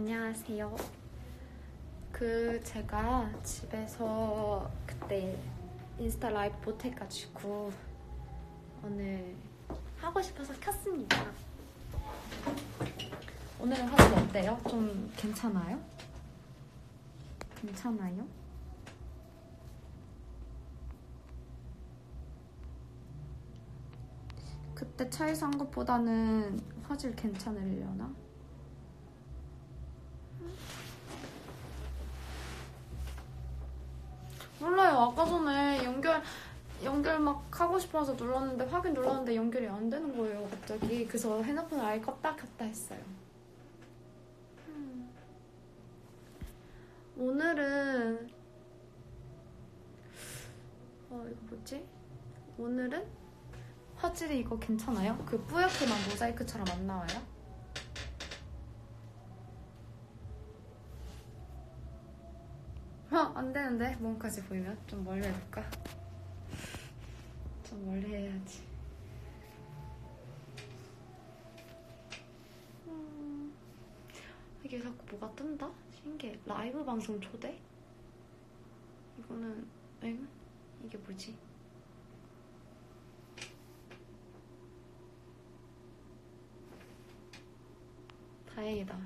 안녕하세요. 제가 집에서 그때 인스타 라이브 못해가지고 오늘 하고 싶어서 켰습니다. 오늘은 화질 어때요? 좀 괜찮아요? 괜찮아요? 그때 차에서 한 것보다는 화질 괜찮으려나? 몰라요. 아까 전에 연결 막 하고 싶어서 눌렀는데 확인 눌렀는데 연결이 안 되는 거예요. 갑자기. 그래서 핸드폰을 아예 껐다 켰다 했어요. 오늘은 이거 뭐지? 오늘은 화질이 이거 괜찮아요? 그 뿌옇게만 모자이크처럼 안 나와요? 안 되는데 몸까지 보이면 좀 멀리 해볼까? 좀 멀리 해야지. 이게 자꾸 뭐가 뜬다? 신기해. 라이브 방송 초대? 이거는 엥? 이게 뭐지? 다행이다.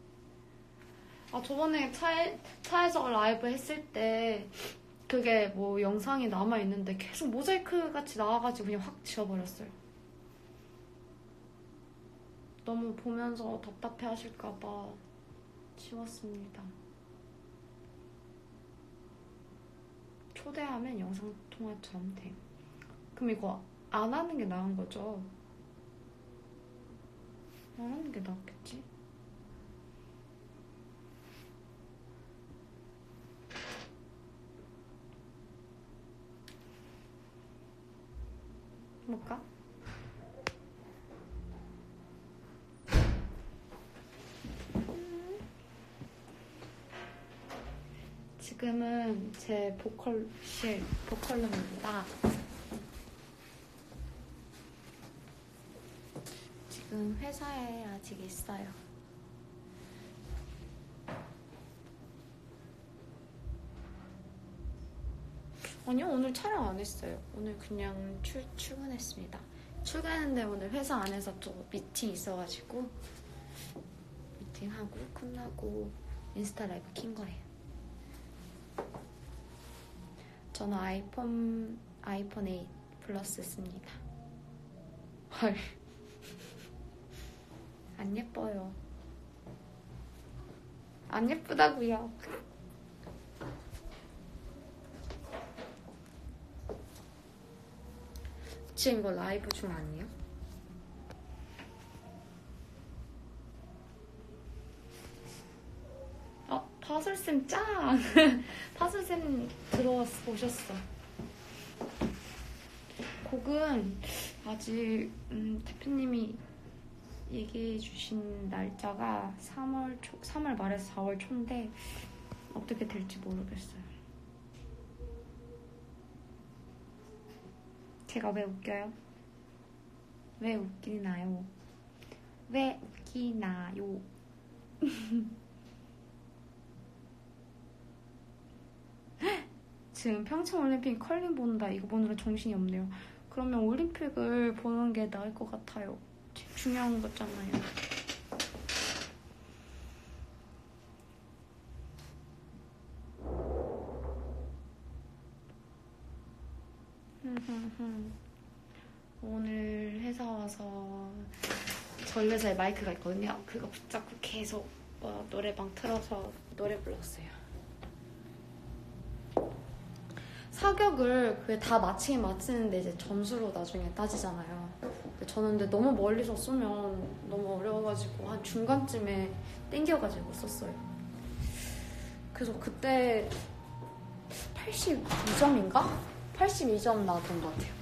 저번에 차에서 라이브 했을 때 그게 뭐 영상이 남아있는데 계속 모자이크 같이 나와가지고 그냥 확 지워버렸어요. 너무 보면서 답답해 하실까봐 지웠습니다. 초대하면 영상통화처럼 돼. 그럼 이거 안 하는 게 나은 거죠? 안 하는 게 낫겠지? 볼까? 지금은 제 보컬룸입니다. 지금 회사에 아직 있어요. 아니요, 오늘 촬영 안 했어요. 오늘 그냥 출근했습니다. 출근했는데 오늘 회사 안에서 또 미팅 있어가지고 미팅하고 끝나고 인스타 라이브 킨 거예요. 저는 아이폰 8 플러스 씁니다. 헐, 안 예뻐요. 안 예쁘다고요. 지금 이거 라이브 중 아니에요? 파슬쌤 짱! 파슬쌤 오셨어. 곡은 아직 대표님이 얘기해주신 날짜가 3월 말에서 4월 초인데 어떻게 될지 모르겠어요. 제가 왜 웃겨요? 왜 웃기나요? 왜 웃기나요? 지금 평창올림픽 컬링 본다. 이거 보느라 정신이 없네요. 그러면 올림픽을 보는 게 나을 것 같아요. 중요한 거잖아요. 오늘 회사 와서 전래자의 마이크가 있거든요. 그거 붙잡고 계속 노래방 틀어서 노래 불렀어요. 사격을 그게 다 마치는데 이제 점수로 나중에 따지잖아요. 근데 너무 멀리서 쏘면 너무 어려워가지고 한 중간쯤에 땡겨가지고 썼어요. 그래서 그때 82점인가? 82점 나왔던 것 같아요.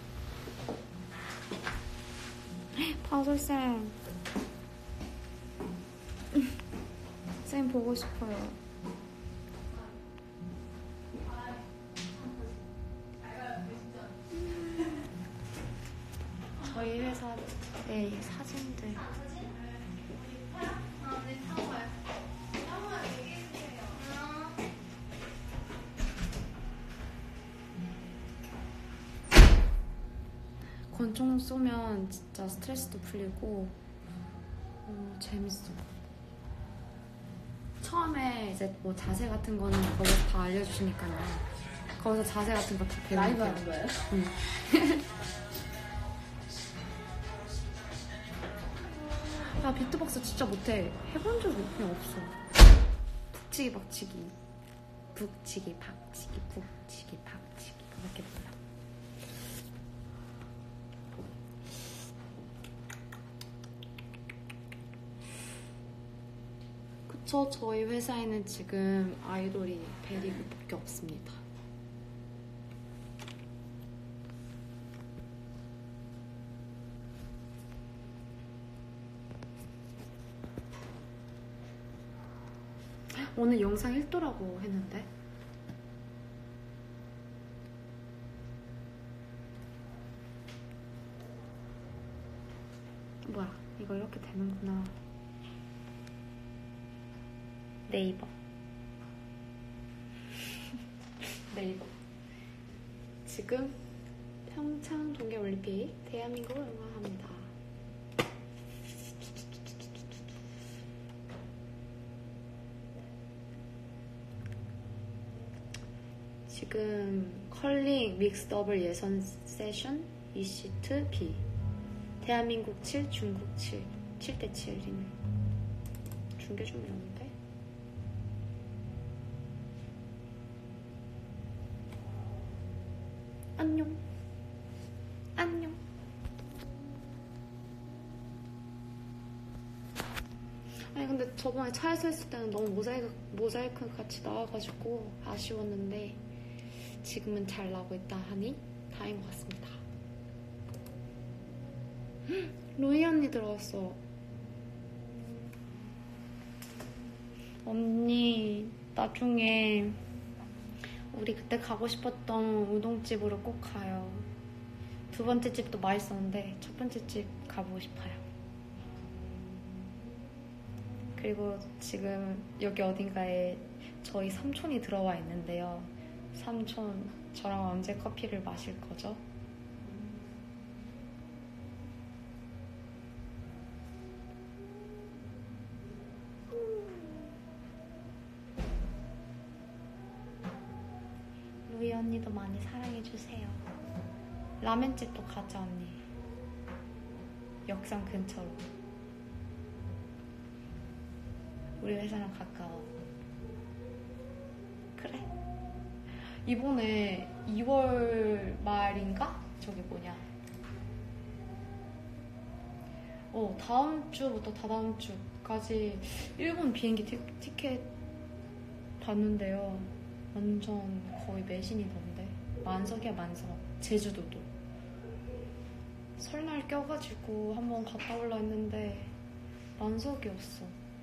파솔쌤 쌤 보고 싶어요. 저희 회사의 사진들. 엄청 쏘면 진짜 스트레스도 풀리고 재밌어. 처음에 이제 뭐 자세 같은 거는 거기서 다 알려주시니까요. 거기서 자세 같은 거 다 배우고. 라이브 하는 거예요? 응. 나 비트박스 진짜 못해. 해본 적이 그냥 없어. 북치기 박치기, 북치기 박치기, 북치기 박치기 그렇게 불러. 그쵸, 저희 회사에는 지금 아이돌이 베리그밖에 없습니다. 오늘 영상 1도라고 했는데 뭐야, 이거 이렇게 되는구나. 네이버 네이버 지금 평창 동계올림픽 대한민국을 응원합니다. 지금 컬링 믹스 더블 예선 세션 2시트 B 대한민국 7 중국 7 7대 7이네. 중계 좀 이러는데 안녕 안녕. 아니 근데 저번에 차에서 했을 때는 너무 모자이크 같이 나와가지고 아쉬웠는데 지금은 잘 나오고 있다 하니 다행인 것 같습니다. 로이 언니 들어왔어. 언니 나중에 우리 그때 가고 싶었던 우동집으로 꼭 가요. 두 번째 집도 맛있었는데 첫 번째 집 가보고 싶어요. 그리고 지금 여기 어딘가에 저희 삼촌이 들어와 있는데요. 삼촌 저랑 언제 커피를 마실 거죠? 루이 언니도 많이 사랑해주세요. 라멘집도 가자 언니. 역삼 근처로. 우리 회사랑 가까워. 그래. 이번에 2월 말인가? 저기 뭐냐. 다음 주부터 다다음 주까지 일본 비행기 티켓 봤는데요. 완전 거의 매진이던데. 만석이야 만석. 제주도도. 설날 껴가지고 한번 갔다 올라 했는데 만석이었어.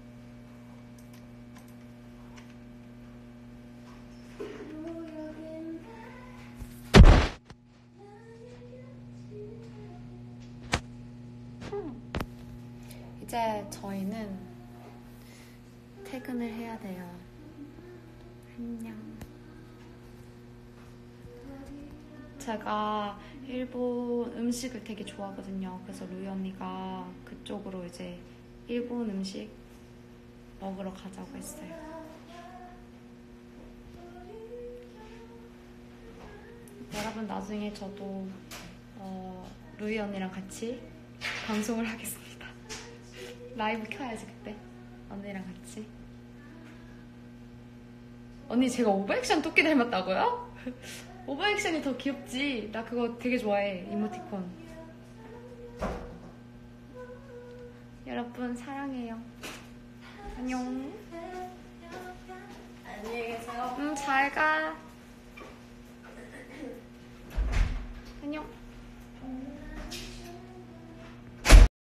이제 저희는 퇴근을 해야 돼요. 안녕. 제가 일본 음식을 되게 좋아하거든요. 그래서 루이 언니가 그쪽으로 이제 일본 음식 먹으러 가자고 했어요. 여러분 나중에 저도 루이 언니랑 같이 방송을 하겠습니다. 라이브 켜야지 그때. 언니랑 같이. 언니 제가 오버액션 토끼 닮았다고요? 오버액션이 더 귀엽지. 나 그거 되게 좋아해. 이모티콘. 여러분 사랑해요. 안녕. 안녕히 계세요. 잘 가. 안녕.